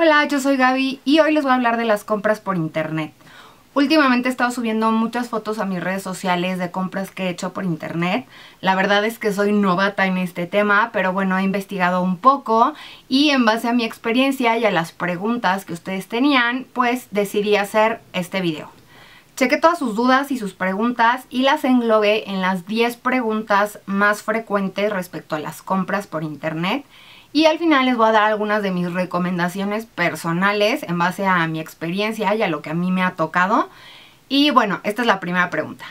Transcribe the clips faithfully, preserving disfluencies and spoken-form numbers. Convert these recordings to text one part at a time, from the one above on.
Hola, yo soy Gaby y hoy les voy a hablar de las compras por internet. Últimamente he estado subiendo muchas fotos a mis redes sociales de compras que he hecho por internet. La verdad es que soy novata en este tema, pero bueno, he investigado un poco y en base a mi experiencia y a las preguntas que ustedes tenían, pues decidí hacer este video. Chequé todas sus dudas y sus preguntas y las englobé en las diez preguntas más frecuentes respecto a las compras por internet. Y al final les voy a dar algunas de mis recomendaciones personales en base a mi experiencia y a lo que a mí me ha tocado. Y bueno, esta es la primera pregunta.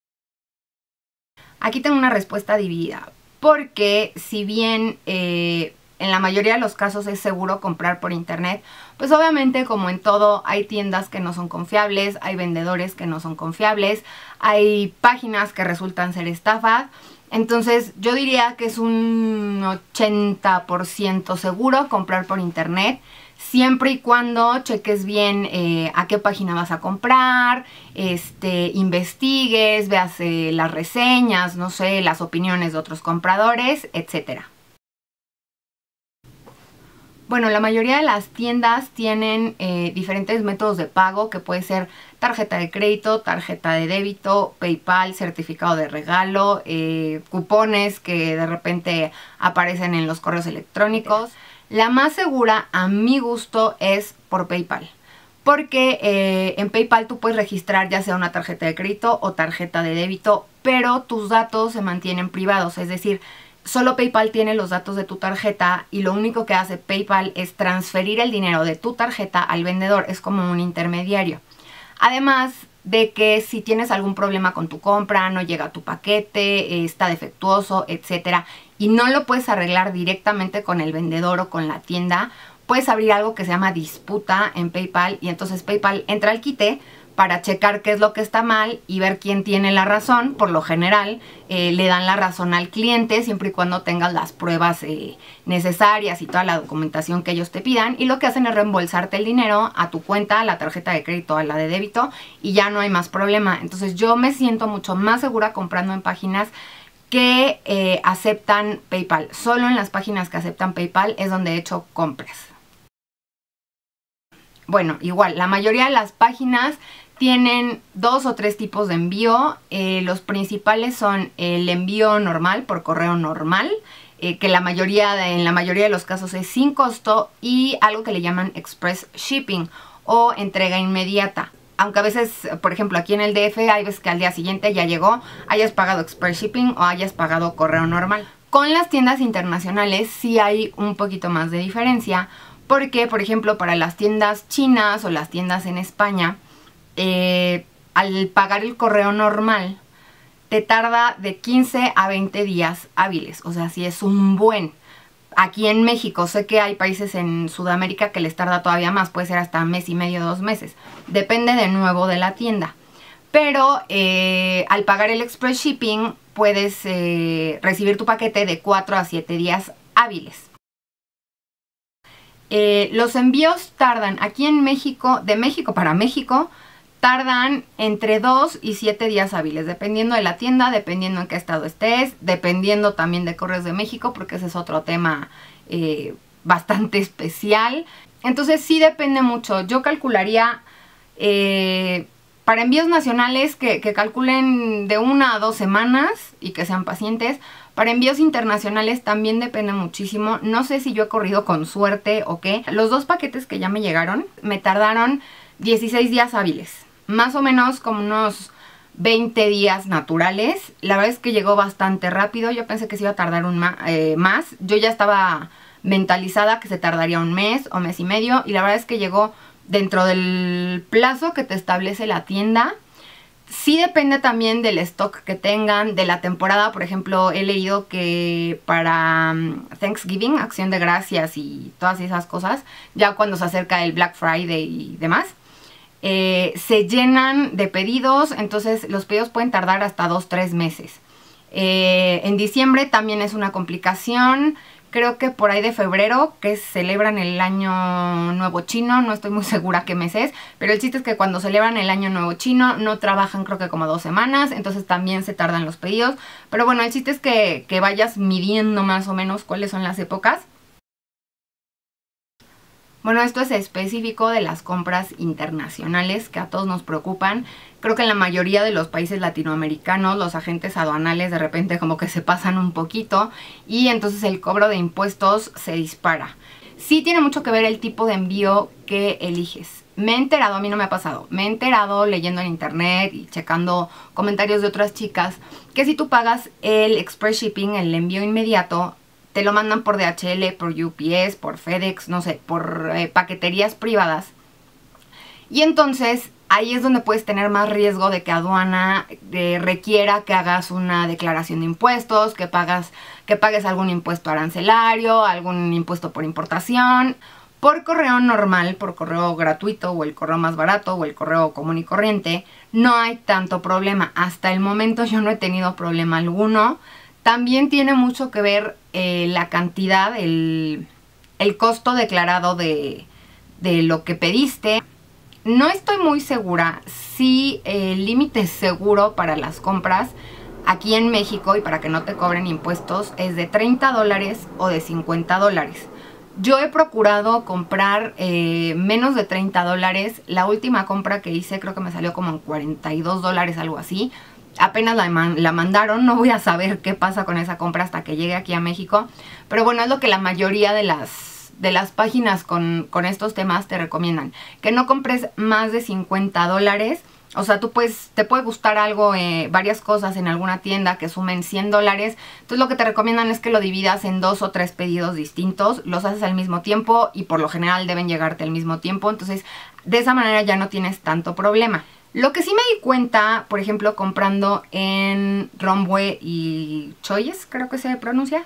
Aquí tengo una respuesta dividida, porque si bien eh, en la mayoría de los casos es seguro comprar por internet, pues obviamente como en todo hay tiendas que no son confiables, hay vendedores que no son confiables, hay páginas que resultan ser estafas. Entonces yo diría que es un ochenta por ciento seguro comprar por internet, siempre y cuando cheques bien eh, a qué página vas a comprar, este, investigues, veas eh, las reseñas, no sé, las opiniones de otros compradores, etcétera. Bueno, la mayoría de las tiendas tienen eh, diferentes métodos de pago, que puede ser tarjeta de crédito, tarjeta de débito, PayPal, certificado de regalo, eh, cupones que de repente aparecen en los correos electrónicos. La más segura, a mi gusto, es por PayPal. Porque eh, en PayPal tú puedes registrar ya sea una tarjeta de crédito o tarjeta de débito, pero tus datos se mantienen privados, es decir, solo PayPal tiene los datos de tu tarjeta y lo único que hace PayPal es transferir el dinero de tu tarjeta al vendedor. Es como un intermediario. Además de que si tienes algún problema con tu compra, no llega tu paquete, está defectuoso, etcétera, y no lo puedes arreglar directamente con el vendedor o con la tienda, puedes abrir algo que se llama disputa en PayPal y entonces PayPal entra al quite para checar qué es lo que está mal y ver quién tiene la razón. Por lo general eh, le dan la razón al cliente siempre y cuando tengas las pruebas eh, necesarias y toda la documentación que ellos te pidan, y lo que hacen es reembolsarte el dinero a tu cuenta, a la tarjeta de crédito, a la de débito, y ya no hay más problema. Entonces yo me siento mucho más segura comprando en páginas que eh, aceptan PayPal. Solo en las páginas que aceptan PayPal es donde he hecho compras. Bueno, igual, la mayoría de las páginas tienen dos o tres tipos de envío. Eh, los principales son el envío normal, por correo normal, eh, que la mayoría de, en la mayoría de los casos es sin costo, y algo que le llaman express shipping o entrega inmediata. Aunque a veces, por ejemplo, aquí en el D F hay veces que al día siguiente ya llegó, hayas pagado express shipping o hayas pagado correo normal. Con las tiendas internacionales sí hay un poquito más de diferencia, porque, por ejemplo, para las tiendas chinas o las tiendas en España, eh, al pagar el correo normal, te tarda de quince a veinte días hábiles. O sea, sí es un buen. Aquí en México, sé que hay países en Sudamérica que les tarda todavía más, puede ser hasta mes y medio, dos meses. Depende de nuevo de la tienda. Pero eh, al pagar el express shipping, puedes eh, recibir tu paquete de cuatro a siete días hábiles. Eh, los envíos tardan aquí en México, de México para México, tardan entre dos y siete días hábiles, dependiendo de la tienda, dependiendo en qué estado estés, dependiendo también de Correos de México, porque ese es otro tema eh, bastante especial. Entonces sí depende mucho. Yo calcularía eh, para envíos nacionales que, que calculen de una a dos semanas y que sean pacientes. Para envíos internacionales también depende muchísimo. No sé si yo he corrido con suerte o qué. Los dos paquetes que ya me llegaron me tardaron dieciséis días hábiles. Más o menos como unos veinte días naturales. La verdad es que llegó bastante rápido. Yo pensé que se iba a tardar un ma eh, más. Yo ya estaba mentalizada que se tardaría un mes o mes y medio. Y la verdad es que llegó dentro del plazo que te establece la tienda. Sí depende también del stock que tengan, de la temporada. Por ejemplo, he leído que para Thanksgiving, Acción de Gracias y todas esas cosas, ya cuando se acerca el Black Friday y demás, eh, se llenan de pedidos. Entonces los pedidos pueden tardar hasta dos, tres meses. Eh, en diciembre también es una complicación. Creo que por ahí de febrero, que celebran el año nuevo chino, no estoy muy segura qué mes es, pero el chiste es que cuando celebran el año nuevo chino no trabajan, creo que como dos semanas, entonces también se tardan los pedidos. Pero bueno, el chiste es que, que vayas midiendo más o menos cuáles son las épocas. Bueno, esto es específico de las compras internacionales que a todos nos preocupan. Creo que en la mayoría de los países latinoamericanos los agentes aduanales de repente como que se pasan un poquito y entonces el cobro de impuestos se dispara. Sí tiene mucho que ver el tipo de envío que eliges. Me he enterado, a mí no me ha pasado, me he enterado leyendo en internet y checando comentarios de otras chicas que si tú pagas el express shipping, el envío inmediato, te lo mandan por D H L, por U P S, por FedEx, no sé, por eh, paqueterías privadas. Y entonces ahí es donde puedes tener más riesgo de que aduana eh, requiera que hagas una declaración de impuestos, que, pagas, que pagues algún impuesto arancelario, algún impuesto por importación. Por correo normal, por correo gratuito o el correo más barato o el correo común y corriente, no hay tanto problema. Hasta el momento yo no he tenido problema alguno. También tiene mucho que ver eh, la cantidad, el, el costo declarado de, de lo que pediste. No estoy muy segura si el límite seguro para las compras aquí en México y para que no te cobren impuestos es de treinta dólares o de cincuenta dólares. Yo he procurado comprar eh, menos de treinta dólares. La última compra que hice creo que me salió como en cuarenta y dos dólares, algo así. Apenas la, la mandaron, no voy a saber qué pasa con esa compra hasta que llegue aquí a México. Pero bueno, es lo que la mayoría de las, de las páginas con, con estos temas te recomiendan. Que no compres más de cincuenta dólares. O sea, tú puedes, te puede gustar algo, eh, varias cosas en alguna tienda que sumen cien dólares. Entonces lo que te recomiendan es que lo dividas en dos o tres pedidos distintos. Los haces al mismo tiempo y por lo general deben llegarte al mismo tiempo. Entonces de esa manera ya no tienes tanto problema. Lo que sí me di cuenta, por ejemplo, comprando en Romwe y Choice, creo que se pronuncia,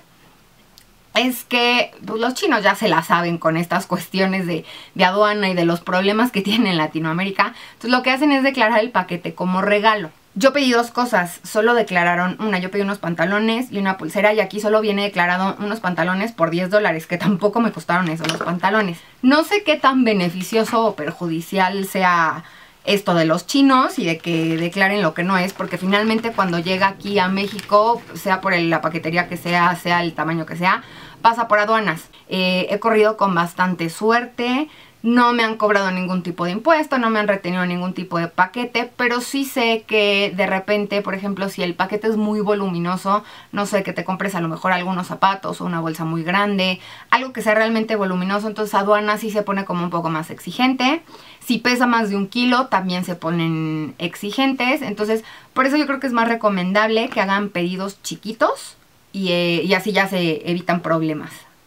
es que pues, los chinos ya se la saben con estas cuestiones de, de aduana y de los problemas que tienen en Latinoamérica. Entonces lo que hacen es declarar el paquete como regalo. Yo pedí dos cosas, solo declararon una, yo pedí unos pantalones y una pulsera y aquí solo viene declarado unos pantalones por diez dólares, que tampoco me costaron eso los pantalones. No sé qué tan beneficioso o perjudicial sea esto de los chinos y de que declaren lo que no es, porque finalmente cuando llega aquí a México, sea por la paquetería que sea, sea el tamaño que sea, pasa por aduanas. Eh, he corrido con bastante suerte, no me han cobrado ningún tipo de impuesto, no me han retenido ningún tipo de paquete, pero sí sé que de repente, por ejemplo, si el paquete es muy voluminoso, no sé, que te compres a lo mejor algunos zapatos o una bolsa muy grande, algo que sea realmente voluminoso, entonces aduana sí se pone como un poco más exigente. Si pesa más de un kilo, también se ponen exigentes, entonces por eso yo creo que es más recomendable que hagan pedidos chiquitos y, eh, y así ya se evitan problemas.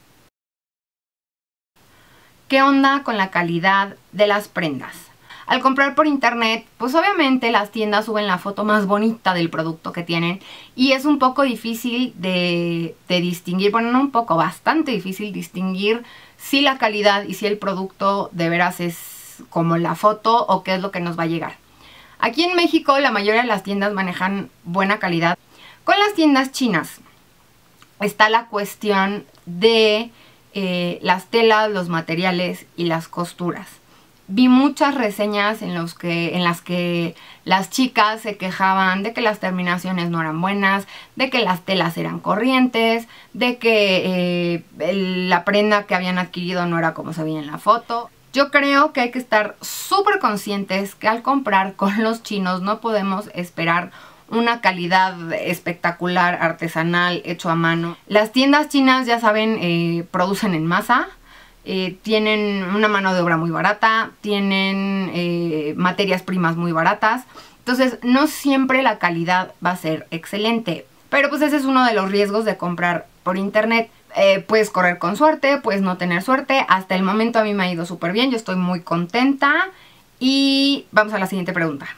¿Qué onda con la calidad de las prendas? Al comprar por internet, pues obviamente las tiendas suben la foto más bonita del producto que tienen y es un poco difícil de, de distinguir, bueno, no un poco, bastante difícil distinguir si la calidad y si el producto de veras es como la foto o qué es lo que nos va a llegar. Aquí en México la mayoría de las tiendas manejan buena calidad. Con las tiendas chinas está la cuestión de Eh, las telas, los materiales y las costuras. Vi muchas reseñas en, los que, en las que las chicas se quejaban de que las terminaciones no eran buenas, de que las telas eran corrientes, de que eh, el, la prenda que habían adquirido no era como se veía en la foto. Yo creo que hay que estar súper conscientes que al comprar con los chinos no podemos esperar una calidad espectacular, artesanal, hecho a mano. Las tiendas chinas, ya saben, eh, producen en masa, eh, tienen una mano de obra muy barata, tienen eh, materias primas muy baratas, entonces no siempre la calidad va a ser excelente. Pero pues ese es uno de los riesgos de comprar por internet. Eh, puedes correr con suerte, puedes no tener suerte. Hasta el momento a mí me ha ido súper bien, yo estoy muy contenta. Y vamos a la siguiente pregunta.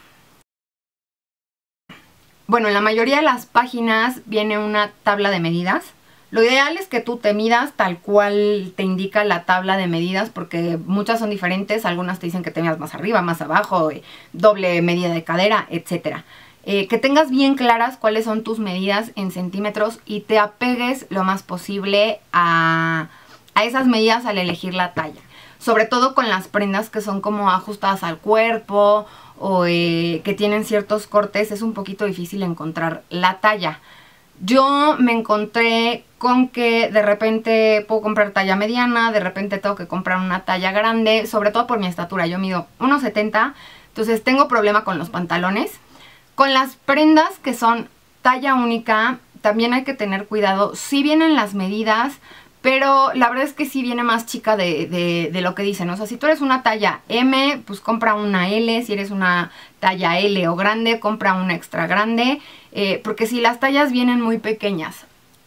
Bueno, en la mayoría de las páginas viene una tabla de medidas. Lo ideal es que tú te midas tal cual te indica la tabla de medidas, porque muchas son diferentes. Algunas te dicen que te midas más arriba, más abajo, doble medida de cadera, etcétera. Eh, que tengas bien claras cuáles son tus medidas en centímetros y te apegues lo más posible a, a esas medidas al elegir la talla. Sobre todo con las prendas que son como ajustadas al cuerpo o eh, que tienen ciertos cortes, es un poquito difícil encontrar la talla. Yo me encontré con que de repente puedo comprar talla mediana, de repente tengo que comprar una talla grande, sobre todo por mi estatura. Yo mido uno setenta, entonces tengo problema con los pantalones. Con las prendas que son talla única, también hay que tener cuidado. Sí vienen las medidas, pero la verdad es que sí viene más chica de, de, de lo que dicen. O sea, si tú eres una talla M, pues compra una L. Si eres una talla L o grande, compra una extra grande. Eh, porque si las tallas vienen muy pequeñas.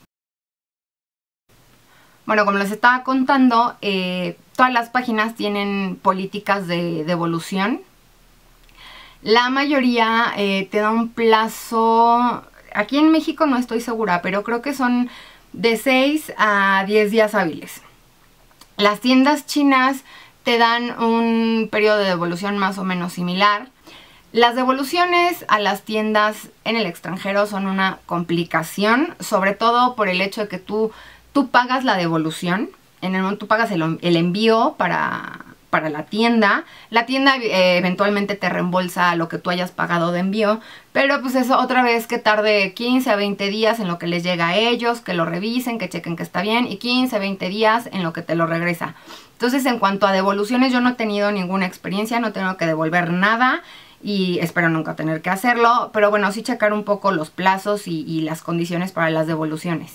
Bueno, como les estaba contando, eh, todas las páginas tienen políticas de devolución. La mayoría eh, te da un plazo, aquí en México no estoy segura, pero creo que son de seis a diez días hábiles. Las tiendas chinas te dan un periodo de devolución más o menos similar. Las devoluciones a las tiendas en el extranjero son una complicación, sobre todo por el hecho de que tú... Tú pagas la devolución, en el momento tú pagas el, el envío para, para la tienda. La tienda eh, eventualmente te reembolsa lo que tú hayas pagado de envío, pero pues eso otra vez que tarde quince a veinte días en lo que les llega a ellos, que lo revisen, que chequen que está bien, y quince a veinte días en lo que te lo regresa. Entonces, en cuanto a devoluciones, yo no he tenido ninguna experiencia, no tengo que devolver nada y espero nunca tener que hacerlo, pero bueno, sí checar un poco los plazos y, y las condiciones para las devoluciones.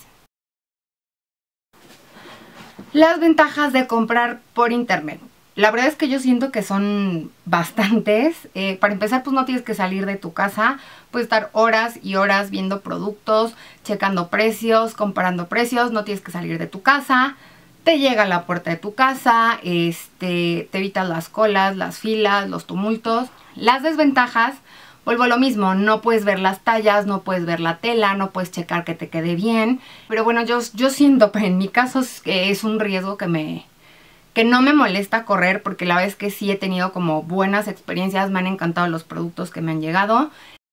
Las ventajas de comprar por internet. La verdad es que yo siento que son bastantes. Eh, para empezar, pues no tienes que salir de tu casa. Puedes estar horas y horas viendo productos, checando precios, comparando precios. No tienes que salir de tu casa. Te llega a la puerta de tu casa. Este, te evitas las colas, las filas, los tumultos. Las desventajas, vuelvo a lo mismo, no puedes ver las tallas, no puedes ver la tela, no puedes checar que te quede bien. Pero bueno, yo, yo siento, pero en mi caso es, que es un riesgo que, me, que no me molesta correr, porque la verdad es que sí he tenido como buenas experiencias, me han encantado los productos que me han llegado.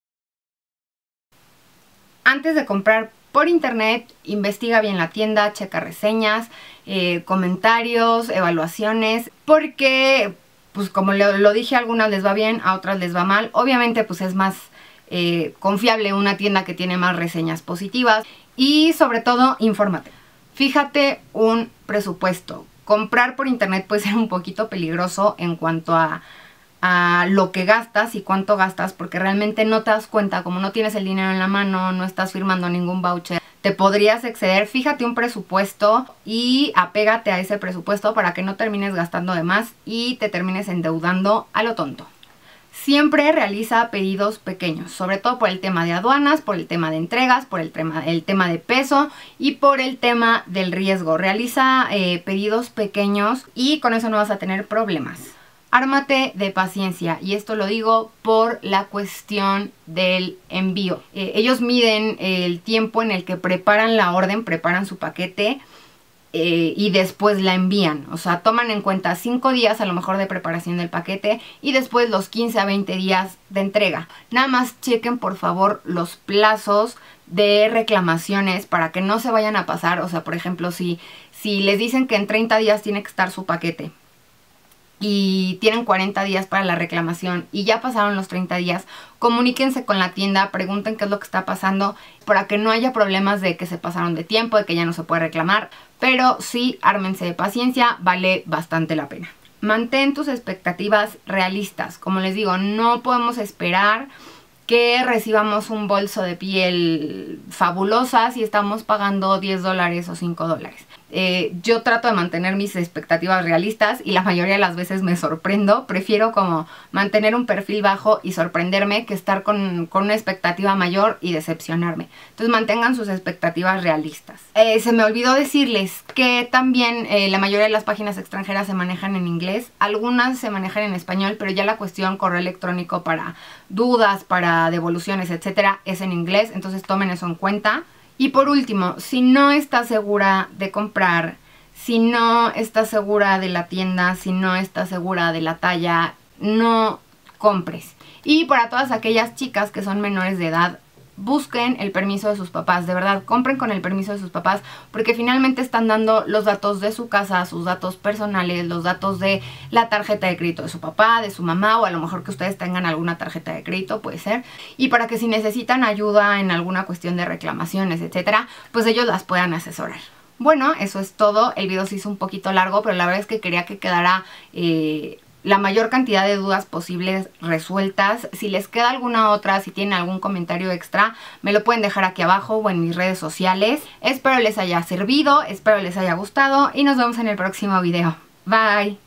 Antes de comprar por internet, investiga bien la tienda, checa reseñas, eh, comentarios, evaluaciones, porque... pues como lo, lo dije, a algunas les va bien, a otras les va mal. Obviamente pues es más eh, confiable una tienda que tiene más reseñas positivas. Y sobre todo, infórmate. Fíjate un presupuesto. Comprar por internet puede ser un poquito peligroso en cuanto a, a lo que gastas y cuánto gastas, porque realmente no te das cuenta, como no tienes el dinero en la mano, no estás firmando ningún voucher, te podrías exceder. Fíjate un presupuesto y apégate a ese presupuesto para que no termines gastando de más y te termines endeudando a lo tonto. Siempre realiza pedidos pequeños, sobre todo por el tema de aduanas, por el tema de entregas, por el tema, el tema de peso y por el tema del riesgo. Realiza eh, pedidos pequeños y con eso no vas a tener problemas. Ármate de paciencia, y esto lo digo por la cuestión del envío. Eh, ellos miden el tiempo en el que preparan la orden, preparan su paquete eh, y después la envían. O sea, toman en cuenta cinco días a lo mejor de preparación del paquete y después los quince a veinte días de entrega. Nada más chequen por favor los plazos de reclamaciones para que no se vayan a pasar. O sea, por ejemplo, si, si les dicen que en treinta días tiene que estar su paquete y tienen cuarenta días para la reclamación y ya pasaron los treinta días, comuníquense con la tienda, pregunten qué es lo que está pasando para que no haya problemas de que se pasaron de tiempo, de que ya no se puede reclamar. Pero sí, ármense de paciencia, vale bastante la pena. Mantén tus expectativas realistas. Como les digo, no podemos esperar que recibamos un bolso de piel fabulosa si estamos pagando diez dólares o cinco dólares. Eh, yo trato de mantener mis expectativas realistas y la mayoría de las veces me sorprendo. Prefiero como mantener un perfil bajo y sorprenderme que estar con, con una expectativa mayor y decepcionarme. Entonces mantengan sus expectativas realistas. Eh, se me olvidó decirles que también eh, la mayoría de las páginas extranjeras se manejan en inglés. Algunas se manejan en español, pero ya la cuestión correo electrónico para dudas, para devoluciones, etcétera, es en inglés. Entonces tomen eso en cuenta. Y por último, si no estás segura de comprar, si no estás segura de la tienda, si no estás segura de la talla, no compres. Y para todas aquellas chicas que son menores de edad, busquen el permiso de sus papás, de verdad, compren con el permiso de sus papás, porque finalmente están dando los datos de su casa, sus datos personales, los datos de la tarjeta de crédito de su papá, de su mamá, o a lo mejor que ustedes tengan alguna tarjeta de crédito, puede ser, y para que si necesitan ayuda en alguna cuestión de reclamaciones, etcétera, pues ellos las puedan asesorar. Bueno, eso es todo. El video se hizo un poquito largo, pero la verdad es que quería que quedara eh, la mayor cantidad de dudas posibles resueltas. Si les queda alguna otra, si tienen algún comentario extra, me lo pueden dejar aquí abajo o en mis redes sociales. Espero les haya servido, espero les haya gustado y nos vemos en el próximo video. Bye.